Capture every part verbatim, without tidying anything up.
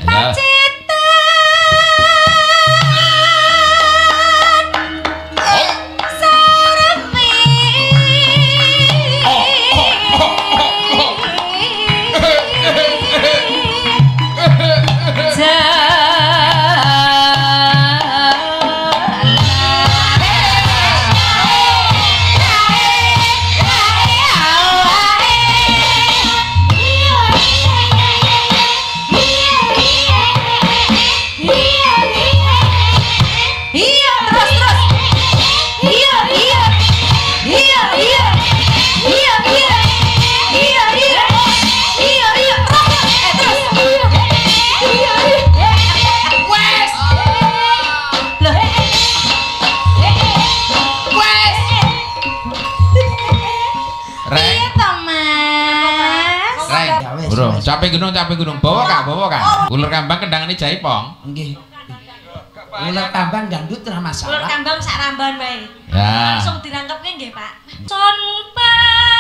Capek gunung, capek gunung. Bawa kak, bawa kak. Ular kambang kendang ini jaipong. Nggih. Ular kambang gandut ora masalah. Ular kambang sak ramban wae. Ya. Langsung dirangkepke nggih, Pak. Conpa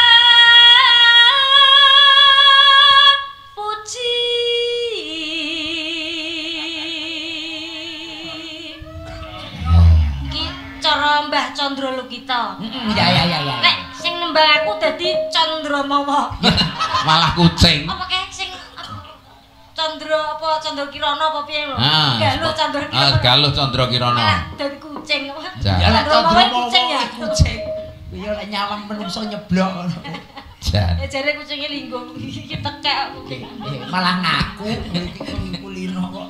puji. Iki cara Mbah Candra Lukita. Heeh, ya ya ya ya. Nek sing nembang aku dadi Candra Mawa. Malah kucing. Apa kae sing Candra apa Candra Kirana apa piye lho? Ah, Galuh Candra Kirana. Ah, Galuh Candra Kirana. Dadi kucing apa? Ya lek Candra kucing ya. Kucing. Ya lek nyawang menungso nyeblok ngono. Jan. Ya jare kucinge linggo iki tekek aku. Malah ngaku iki kulino kok.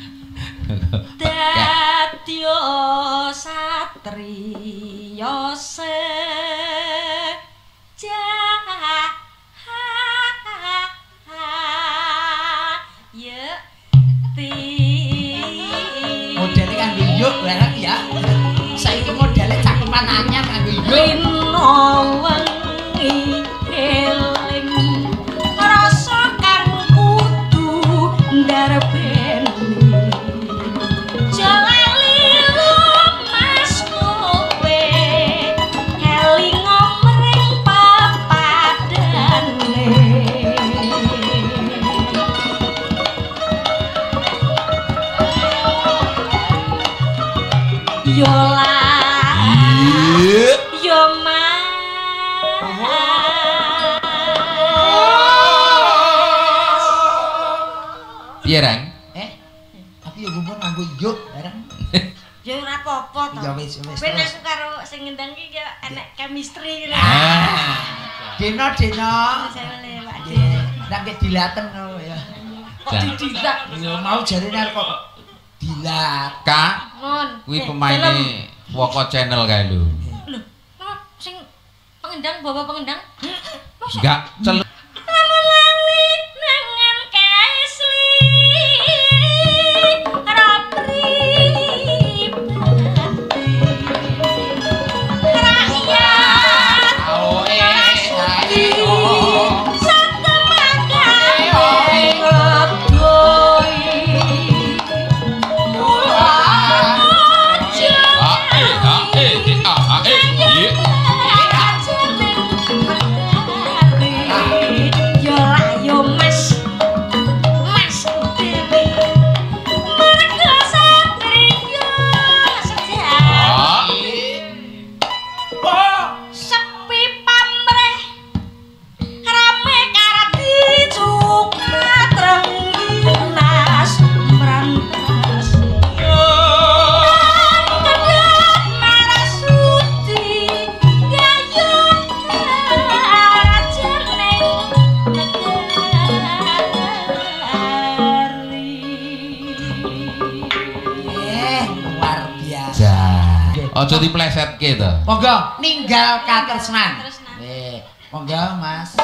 Dadya satriya sejah ya ti modele kanggo yuk barang ya saiki modele cakepan anyar kanggo yuk lino wengi eling rasa kang kudu ndarepeni jalali mas kowe eling omring papadane yola yo mas piye Rang? Eh tapi yo gumun nganggo yuk barang ya ora apa-apa to ya wis wis ben aku karo sing ngendang iki ya enek chemistry gitu dino dino nggih ndak ke dilaten ngono ya kok dididak yo mau jarine kok dilat Kak mon kuwi pemaine Woko Channel kae lho. Lho, sing pengendang bawa pengendang? Enggak, cel Ojo diplesetke to. Monggo ninggal katresnan. Nggih, monggo Mas.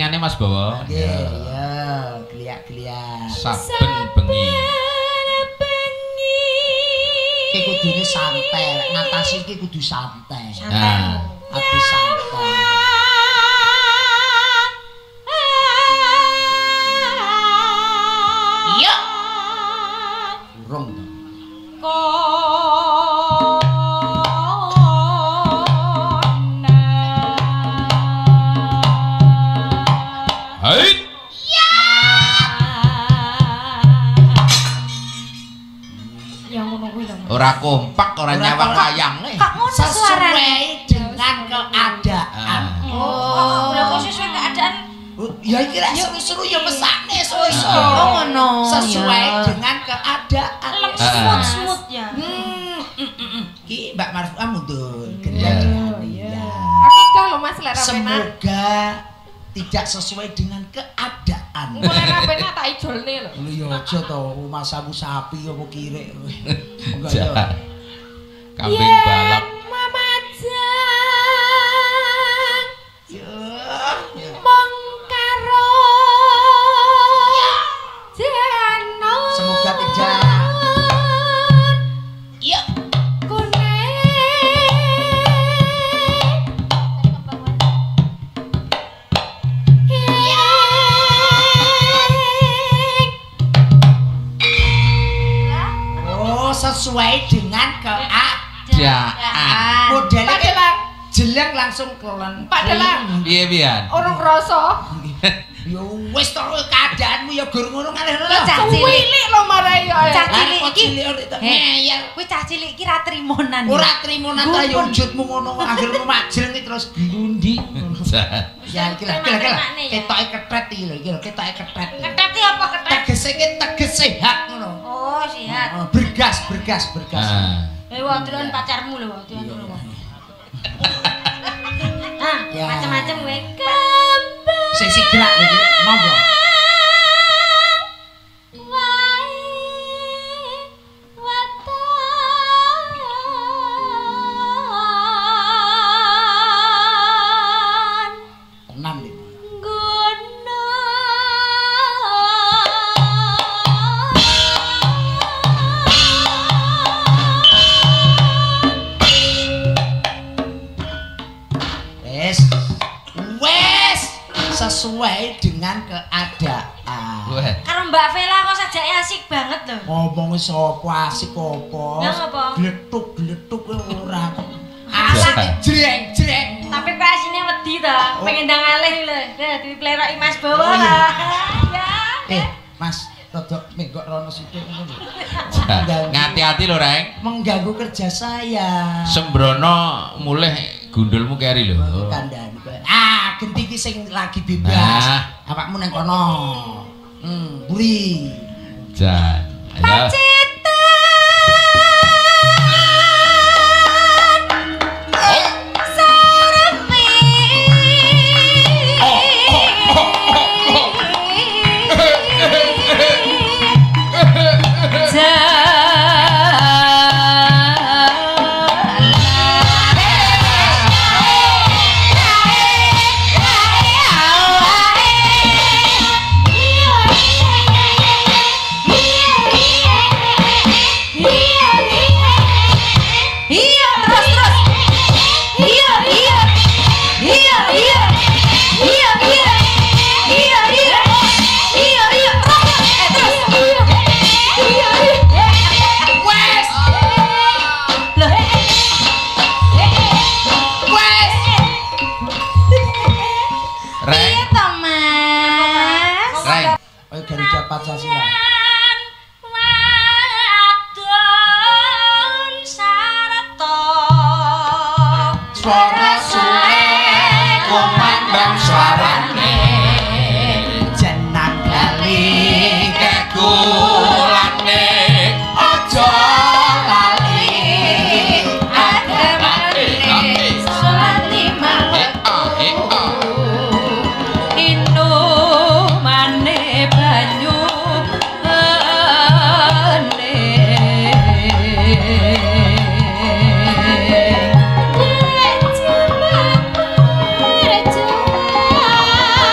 lingane Mas Bawa. Nggih, ya, gliak-gliak. Saben bengi. Iki kudune santai, lek ngatasi iki kudu santai. Nah, Ati santai. Iya. Urung to. hai. Ora kompak, ora nyawang wayang. Kok ngono Sesuai dengan keadaan. Oh, lha kok sesuai keadaan. Ya iki lek seru-seru ya mesakne iso-iso. Oh, ngono. Sesuai dengan keadaan. Smooth-smooth ya. Hmm, iki Mbak Marfuah mundur. Iya. Iya. Aku kalau Mas lek rapena. Semoga tidak sesuai dengan keadaan. Engko lek rapena tak ijolne lho. Lho ya aja to, masamu sapi apa kirek. Enggak Ja. ya. Kambing balap. Mamajang Ya. mong karo jano. Semoga tidak. Iya. Oh, sesuai dengan keadaan. Modelnya kayak jeleng langsung kelan. Pak Delang. Piye pian? Orang rasa. Ya wis to keadaanmu ya gur ngono kalih lho. Cah cilik. Cilik lho marai ya. Cah Lah cilik kok iki. cilik ora tak Heh. ngeyel. Kuwi cah cilik iki ra trimonan. Ora trimo nang ya wujudmu ngono akhirmu majel iki terus glundi. Ja. Ya iki lah, iki lah, iki lah. Teman-teman ya. Ketoke ketret iki lho, iki lho ketoke ketret. Ketet iki apa ketet? Tegese ki teges sehat ngono. Oh, sehat. Oh, bergas, bergas, bergas. Ah. Eh, wadon pacarmu lho, wadon lho. Ah, Ya. macam-macam kowe. Sing sing gerak iki, monggo. Tenan iki. Wes. Wes sesuai dengan keadaan. Weh. Karo Mbak Vela kok sajake asik banget lho. Ngomong sapa asik apa? Lah apa? Gletuk-gletuk ora. Asik jreng-jreng. Tapi kok asine wedi to, Oh. pengen ndang alih lho. Dah dipleroki Mas Bawa Oh, iya. lah. Ya. Eh, Mas, rodok menggok rono sithik ngono lho. Ja. Mengganggu- Ngati-ati lho, Reng. Mengganggu kerja saya. Sembrono mulih gundulmu keri lho. Kandhani kowe. Ah, genti iki sing lagi bebas. Nah. Awakmu nang kono. Hmm, buri. Jan. Ayo. Iya, terus terus. Iya, iya. Iya, iya. Iya, iya. Iya, iya. Iya, iya. Eh, terus. Iya, iya. Wes. Loh. Wes. Reng. Iya, toh, Mas. Reng. Ayo Garuda Pancasila. Wadon sarata. Suara suwe kumandang suarane jenang kali Kekulane. ojo lali Agamane salat lima Eh, ah, eh, ah. Inu mane banyu ane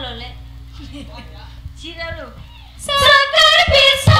lho, Lek. Jira lho. Sekar bisa